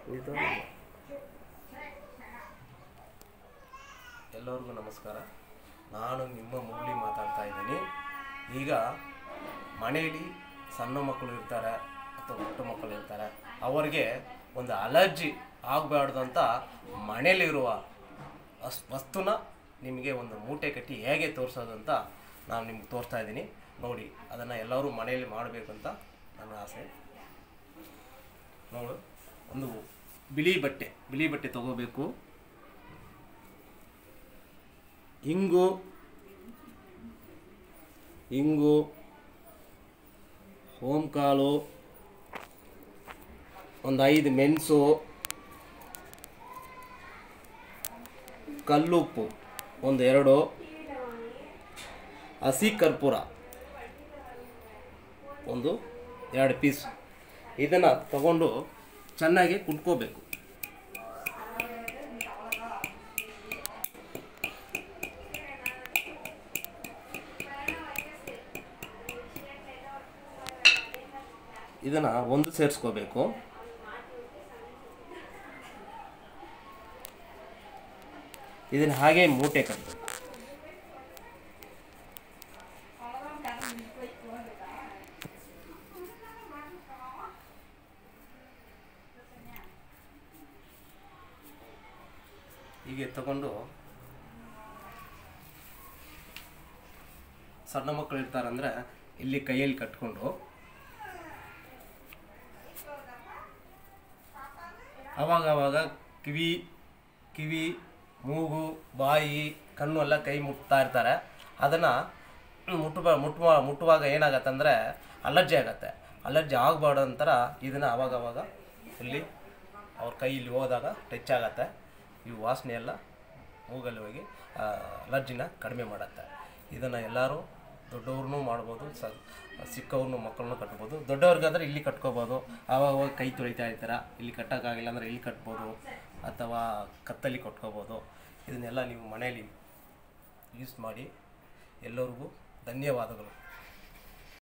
ಇದು ಎಲ್ಲರಿಗೂ ನಮಸ್ಕಾರ. ನಾನು ನಿಮ್ಮ ಮುರಳಿ ಮಾತಾಡ್ತಾ ಇದ್ದೀನಿ. ಈಗ ಮನೆಯಲ್ಲಿ ಸಣ್ಣ ಮಕ್ಕಳು ಇರ್ತಾರೆ ಅಥವಾ ಪುಟ್ಟ ಮಕ್ಕಳು ಇರ್ತಾರೆ, ಅವರಿಗೆ ಒಂದು ಅಲರ್ಜಿ ಆಗಬಾರ್ದು ಅಂತ ಮನೆಯಲ್ಲಿರುವ ವಸ್ತುನ ನಿಮಗೆ ಒಂದು ಮೂಟೆ ಕಟ್ಟಿ ಹೇಗೆ ತೋರಿಸೋದು ಅಂತ ನಾನು ನಿಮ್ಗೆ ತೋರಿಸ್ತಾ ಇದ್ದೀನಿ. ನೋಡಿ, ಅದನ್ನು ಎಲ್ಲರೂ ಮನೆಯಲ್ಲಿ ಮಾಡಬೇಕು ಅಂತ ನನ್ನ ಆಸೆ. ನೋಡು, ಒಂದು ಬಿಳಿ ಬಟ್ಟೆ ತಗೋಬೇಕು. ಇಂಗು, ಓಂಕಾಳು, ಒಂದು 5 ಮೆಣಸು, ಕಲ್ಲುಪ್ಪು ಒಂದು 2, ಹಸಿ ಕರ್ಪೂರ ಒಂದು 2 ಪೀಸ್. ಇದನ್ನು ತಗೊಂಡು ಚೆನ್ನಾಗಿ ಕುಟ್ಕೋಬೇಕು. ಇದನ್ನು ಒಂದು ಸೇರಿಸ್ಕೋಬೇಕು. ಇದನ್ನು ಹಾಗೆ ಮೂಟೆ ಕಟ್ಟಬೇಕು. ಹೀಗೆ ತಗೊಂಡು ಸಣ್ಣ ಮಕ್ಕಳು ಇರ್ತಾರಂದ್ರೆ ಇಲ್ಲಿ ಕೈಯಲ್ಲಿ ಕಟ್ಕೊಂಡು ಆವಾಗ ಕಿವಿ, ಮೂಗು, ಬಾಯಿ, ಕಣ್ಣು ಎಲ್ಲ ಕೈ ಮುಟ್ತಾ ಇರ್ತಾರೆ. ಅದನ್ನು ಮುಟ್ಟುವಾಗ ಏನಾಗತ್ತೆ ಅಂದರೆ ಅಲರ್ಜಿ ಆಗತ್ತೆ. ಅಲರ್ಜಿ ಆಗಬಾರ್ದು ಅಂತರ ಇದನ್ನು ಆವಾಗ ಇಲ್ಲಿ ಅವ್ರ ಕೈ ಇಲ್ಲಿ ಹೋದಾಗ ಟಚ್ ಆಗತ್ತೆ. ಇವು ವಾಸನೆ ಎಲ್ಲ ಮೂಗಲ್ಲಿ ಹೋಗಿ ಅಲರ್ಜಿನ ಕಡಿಮೆ ಮಾಡುತ್ತೆ. ಇದನ್ನು ಎಲ್ಲರೂ ದೊಡ್ಡವ್ರನ್ನೂ ಮಾಡ್ಬೋದು, ಚಿಕ್ಕವ್ರನ್ನೂ ಮಕ್ಕಳನ್ನೂ ಕಟ್ಬೋದು. ದೊಡ್ಡವ್ರಿಗಾದ್ರೆ ಇಲ್ಲಿ ಕಟ್ಕೋಬೋದು. ಆವಾಗ ಕೈ ತೊಳಿತಾ ಇರ್ತಾರೆ, ಇಲ್ಲಿ ಕಟ್ಟೋಕ್ಕಾಗಿಲ್ಲ ಅಂದರೆ ಇಲ್ಲಿ ಕಟ್ಬೋದು ಅಥವಾ ಕತ್ತಲ್ಲಿ ಕಟ್ಕೋಬೋದು. ಇದನ್ನೆಲ್ಲ ನೀವು ಮನೆಯಲ್ಲಿ ಯೂಸ್ ಮಾಡಿ. ಎಲ್ಲರಿಗೂ ಧನ್ಯವಾದಗಳು.